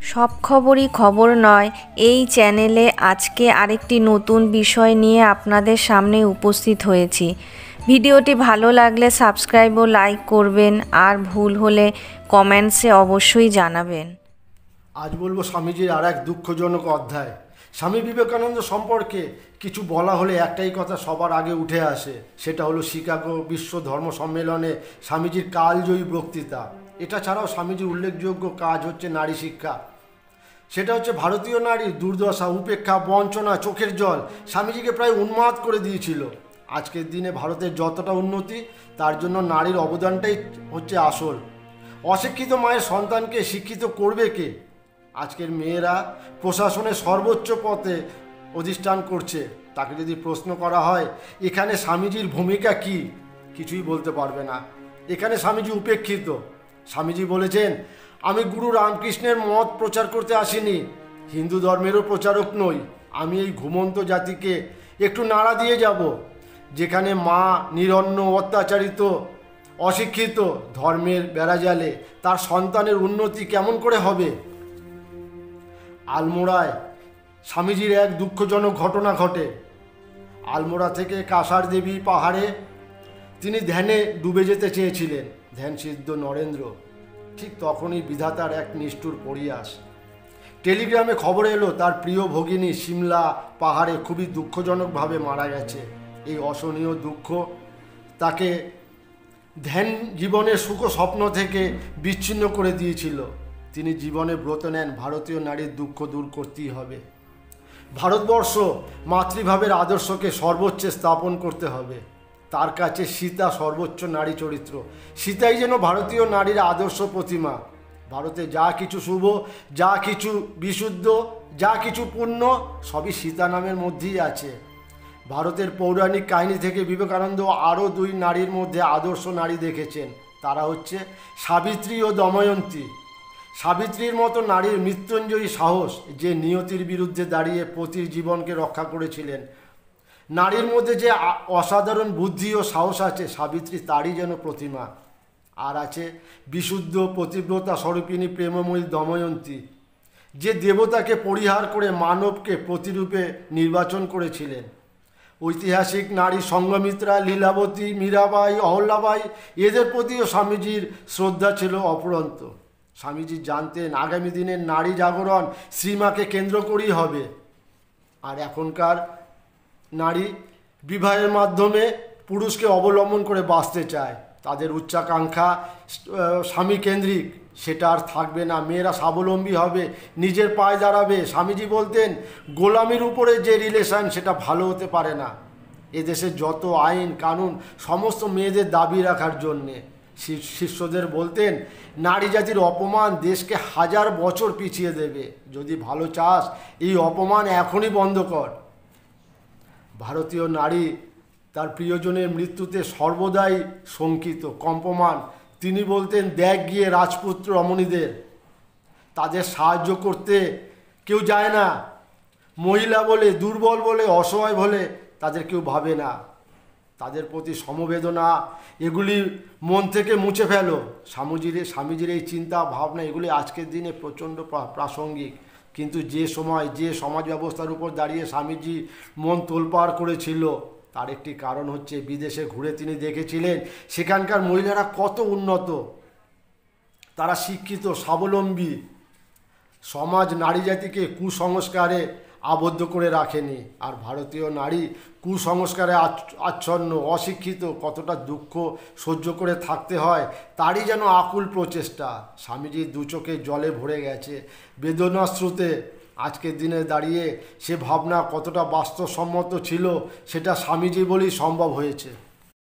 সব খবরই খবর নয় এই চ্যানেলে আজকে আরেকটি নতুন বিষয় নিয়ে আপনাদের সামনে উপস্থিত হয়েছি। ভিডিওটি ভালো লাগলে সাবস্ক্রাইব ও লাইক করবেন, আর ভুল হলে কমেন্টসে অবশ্যই জানাবেন। আজ বলবো স্বামীজির আর এক দুঃখজনক অধ্যায়। স্বামী বিবেকানন্দ সম্পর্কে কিছু বলা হলে একটাই কথা সবার আগে উঠে আসে, সেটা হলো শিকাগো বিশ্ব ধর্ম সম্মেলনে স্বামীজির কালজয়ী বক্তৃতা। এটা ছাড়াও স্বামীজির উল্লেখযোগ্য কাজ হচ্ছে নারী শিক্ষা। সেটা হচ্ছে ভারতীয় নারীর দুর্দশা, উপেক্ষা, বঞ্চনা, চোখের জল স্বামীজিকে প্রায় উন্মাদ করে দিয়েছিল। আজকের দিনে ভারতের যতটা উন্নতি, তার জন্য নারীর অবদানটাই হচ্ছে আসল। অশিক্ষিত মায়ের সন্তানকে শিক্ষিত করবে কে? আজকের মেয়েরা প্রশাসনের সর্বোচ্চ পদে অধিষ্ঠান করছে। তাকে যদি প্রশ্ন করা হয় এখানে স্বামীজির ভূমিকা কি, কিছুই বলতে পারবে না। এখানে স্বামীজি উপেক্ষিত। স্বামীজি বলেছেন, আমি গুরু রামকৃষ্ণের মত প্রচার করতে আসিনি, হিন্দু ধর্মেরও প্রচারক নই। আমি এই ঘুমন্ত জাতিকে একটু নাড়া দিয়ে যাব। যেখানে মা নিরন্ন, অত্যাচারিত, অশিক্ষিত, ধর্মের বেড়াজালে তার সন্তানের উন্নতি কেমন করে হবে? আলমোড়ায় স্বামীজির এক দুঃখজনক ঘটনা ঘটে। আলমোড়া থেকে কাসার দেবী পাহাড়ে তিনি ধ্যানে ডুবে যেতে চেয়েছিলেন, ধ্যানসিদ্ধ নরেন্দ্র। ঠিক তখনই বিধাতার এক নিষ্ঠুর পরিহাস। টেলিগ্রামে খবর এলো তার প্রিয় ভগিনী সিমলা পাহাড়ে খুবই দুঃখজনকভাবে মারা গেছে। এই অসহনীয় দুঃখ তাকে ধ্যান জীবনের সুখ স্বপ্ন থেকে বিচ্ছিন্ন করে দিয়েছিল। তিনি জীবনে ব্রত নেন, ভারতীয় নারীর দুঃখ দূর করতেই হবে। ভারতবর্ষ মাতৃভাবের আদর্শকে সর্বোচ্চে স্থাপন করতে হবে। তার কাছে সীতা সর্বোচ্চ নারী চরিত্র। সীতাই যেন ভারতীয় নারীর আদর্শ প্রতিমা। ভারতে যা কিছু শুভ, যা কিছু বিশুদ্ধ, যা কিছু পুণ্য, সবই সীতা নামের মধ্যেই আছে। ভারতের পৌরাণিক কাহিনী থেকে বিবেকানন্দ আরও দুই নারীর মধ্যে আদর্শ নারী দেখেছেন। তারা হচ্ছে সাবিত্রী ও দময়ন্তী। সাবিত্রীর মতো নারীর মৃত্যুঞ্জয়ী সাহস, যে নিয়তির বিরুদ্ধে দাঁড়িয়ে পতির জীবনকে রক্ষা করেছিলেন। নারীর মধ্যে যে অসাধারণ বুদ্ধি ও সাহস আছে, সাবিত্রী তারই যেন প্রতিমা। আর আছে বিশুদ্ধ পতিব্রতা স্বরূপিণী প্রেমময়ী দময়ন্তী, যে দেবতাকে পরিহার করে মানবকে প্রতিরূপে নির্বাচন করেছিলেন। ঐতিহাসিক নারী সঙ্ঘমিত্রা, লীলাবতী, মীরাবাই, অহল্যাবাই, এদের প্রতিও স্বামীজির শ্রদ্ধা ছিল অফুরন্ত। স্বামীজি জানতেন আগামী দিনের নারী জাগরণ শ্রীমাকে কেন্দ্র করেই হবে। আর এখনকার নারী বিবাহের মাধ্যমে পুরুষকে অবলম্বন করে বাঁচতে চায়। তাদের উচ্চাকাঙ্ক্ষা স্বামী কেন্দ্রিক, সেটা আর থাকবে না। মেয়েরা স্বাবলম্বী হবে, নিজের পায়ে দাঁড়াবে। স্বামীজি বলতেন, গোলামির উপরে যে রিলেশন, সেটা ভালো হতে পারে না। এদেশে যত আইন কানুন সমস্ত মেয়েদের দাবি রাখার জন্যে। শিষ্যদের বলতেন, নারী জাতির অপমান দেশকে 1000 বছর পিছিয়ে দেবে। যদি ভালো চাস এই অপমান এখনই বন্ধ কর। ভারতীয় নারী তার প্রিয়জনের মৃত্যুতে সর্বদাই শঙ্কিত, কম্পমান। তিনি বলতেন, দেখ গিয়ে রাজপুত্র রমণীদের, তাদের সাহায্য করতে কেউ যায় না। মহিলা বলে, দুর্বল বলে, অসহায় বলে তাদের কেউ ভাবে না। তাদের প্রতি সমবেদনা এগুলি মন থেকে মুছে ফেলো। স্বামীজির এই চিন্তা ভাবনা এগুলি আজকের দিনে প্রচণ্ড প্রাসঙ্গিক। কিন্তু যে সময় যে সমাজ ব্যবস্থার উপর দাঁড়িয়ে স্বামীজি মন তোলপাড় করেছিল, তার একটি কারণ হচ্ছে বিদেশে ঘুরে তিনি দেখেছিলেন সেখানকার মহিলারা কত উন্নত, তারা শিক্ষিত, স্বাবলম্বী। সমাজ নারী জাতিকে কুসংস্কারে আবদ্ধ করে রাখেনি। আর ভারতীয় নারী কুসংস্কারে আচ্ছন্ন, অশিক্ষিত, কতটা দুঃখ সহ্য করে থাকতে হয় তারই যেন আকুল প্রচেষ্টা। স্বামীজির দু চোখে জলে ভরে গেছে বেদনাশ্রুতে। আজকের দিনে দাঁড়িয়ে সে ভাবনা কতটা বাস্তবসম্মত ছিল, সেটা স্বামীজি বলেই সম্ভব হয়েছে।